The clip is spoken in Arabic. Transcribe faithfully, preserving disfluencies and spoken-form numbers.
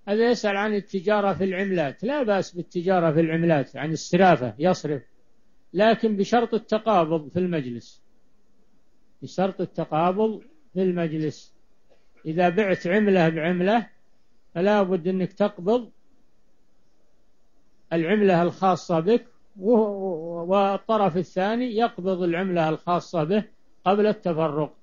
هذا يسأل عن التجارة في العملات، لا بأس بالتجارة في العملات، عن السرافة يصرف، لكن بشرط التقابض في المجلس، بشرط التقابض في المجلس. إذا بعت عملة بعملة فلا بد أنك تقبض العملة الخاصة بك، والطرف الثاني يقبض العملة الخاصة به قبل التفرق.